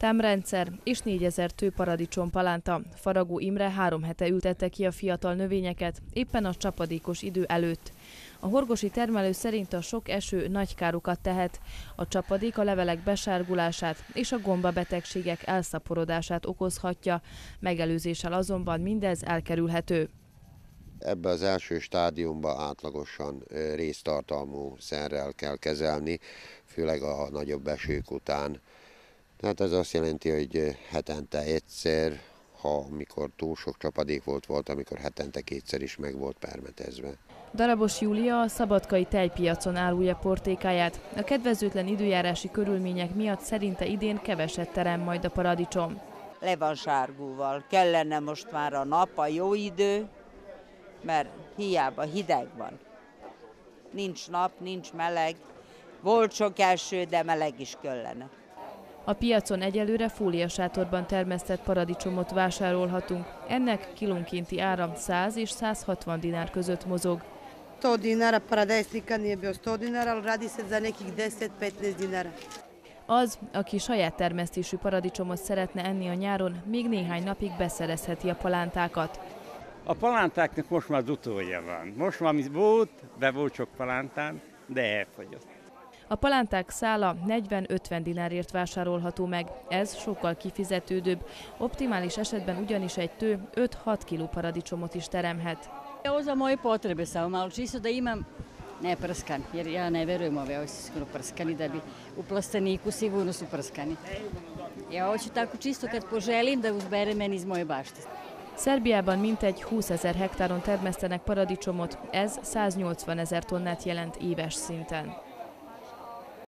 Támrendszer és 4000 tő paradicsompalánta. Faragó Imre 3 hete ültette ki a fiatal növényeket, éppen a csapadékos idő előtt. A horgosi termelő szerint a sok eső nagy károkat tehet. A csapadék a levelek besárgulását és a gombabetegségek elszaporodását okozhatja, megelőzéssel azonban mindez elkerülhető. Ebbe az első stádiumban átlagosan réztartalmú szerrel kell kezelni, főleg a nagyobb esők után. Tehát ez azt jelenti, hogy hetente egyszer, amikor túl sok csapadék volt, amikor hetente kétszer is meg volt permetezve. Darabos Júlia a szabadkai tejpiacon árulja portékáját. A kedvezőtlen időjárási körülmények miatt szerinte idén keveset terem majd a paradicsom. Le van sárgulva, kellene most már a nap, a jó idő, mert hiába hideg van. Nincs nap, nincs meleg, volt sok eső, de meleg is kellene. A piacon egyelőre fóliasátorban termesztett paradicsomot vásárolhatunk. Ennek kilónkénti ára 100 és 160 dinár között mozog. 100 dinara, paradajz nikad nije bio 100 dinara, ali radi se za nekih 10-15 dinara. Az, aki saját termesztésű paradicsomot szeretne enni a nyáron, még néhány napig beszerezheti a palántákat. A palántáknak most már az utolja van. Most már be volt sok palántán, de elfogyott. A palánták szála 40-50 dinárért vásárolható meg. Ez sokkal kifizetődőbb. Optimális esetben ugyanis egy tő 5-6 kg paradicsomot is teremhet. Ovo za moje potrebe samo malo, čisto da imam neprskan, jer ja ne verujem ovi su sigurno prskani, da bi u plasteniku sigurno su prskani. Ja hoću tako čisto kad poželim da uzbere meni iz moje bašte. Szerbiában mintegy 20 000 hektáron termesztenek paradicsomot, ez 180 000 tonnát jelent éves szinten.